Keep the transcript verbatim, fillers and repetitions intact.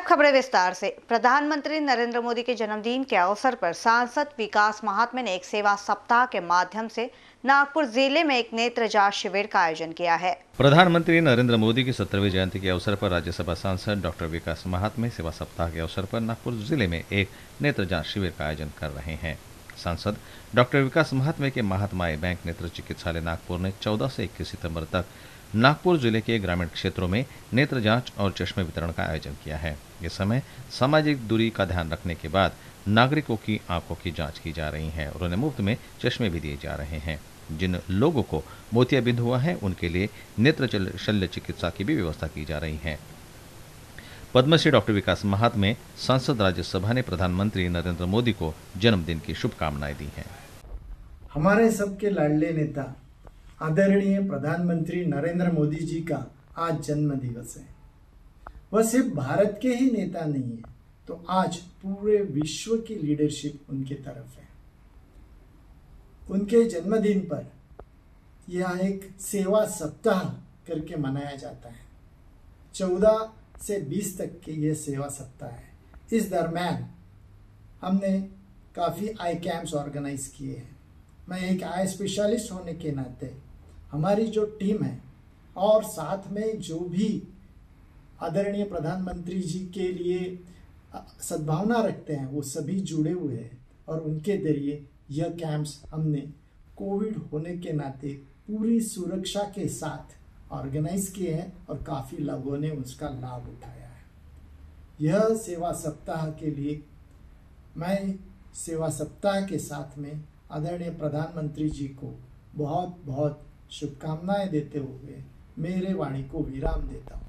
खबरें विस्तार से। प्रधानमंत्री नरेंद्र मोदी के जन्मदिन के अवसर पर सांसद विकास महात्मे ने एक सेवा सप्ताह के माध्यम से नागपुर जिले में एक नेत्र जांच शिविर का आयोजन किया है। प्रधानमंत्री नरेंद्र मोदी की सत्तरवीं जयंती के अवसर पर राज्यसभा सांसद डॉक्टर विकास महात्मे सेवा सप्ताह के अवसर पर नागपुर जिले में एक नेत्र जांच शिविर का आयोजन कर रहे हैं। सांसद डॉक्टर विकास महात्मे के महात्माएं बैंक नेत्र चिकित्सालय नागपुर ने चौदह से इक्कीस सितंबर तक नागपुर जिले के ग्रामीण क्षेत्रों में नेत्र जांच और चश्मे वितरण का आयोजन किया है। इस समय सामाजिक दूरी का ध्यान रखने के बाद नागरिकों की आंखों की जांच की जा रही है और उन्हें मुफ्त में चश्मे भी दिए जा रहे हैं। जिन लोगों को मोतियाबिंद हुआ है उनके लिए नेत्र शल्य चिकित्सा की भी व्यवस्था की जा रही है। पद्मश्री डॉक्टर विकास महात्मे सांसद राज्यसभा ने प्रधानमंत्री नरेंद्र मोदी को जन्मदिन की शुभकामनाएं दी हैं। हमारे सबके लाडले नेता आदरणीय प्रधानमंत्री नरेंद्र मोदी जी का आज जन्म दिवस है। वह सिर्फ भारत के ही नेता नहीं है, तो आज पूरे विश्व की लीडरशिप उनके तरफ है। उनके जन्मदिन पर यह एक सेवा सप्ताह करके मनाया जाता है। चौदह से बीस तक के ये सेवा सप्ताह है। इस दरम्यान हमने काफ़ी आई कैंप्स ऑर्गेनाइज किए हैं। मैं एक आई स्पेशलिस्ट होने के नाते हमारी जो टीम है और साथ में जो भी आदरणीय प्रधानमंत्री जी के लिए सद्भावना रखते हैं वो सभी जुड़े हुए हैं और उनके जरिए यह कैंप्स हमने कोविड होने के नाते पूरी सुरक्षा के साथ ऑर्गेनाइज किए हैं और काफ़ी लोगों ने उसका लाभ उठाया है। यह सेवा सप्ताह के लिए मैं सेवा सप्ताह के साथ में आदरणीय प्रधानमंत्री जी को बहुत बहुत शुभकामनाएं देते हुए मेरे वाणी को विराम देता हूँ।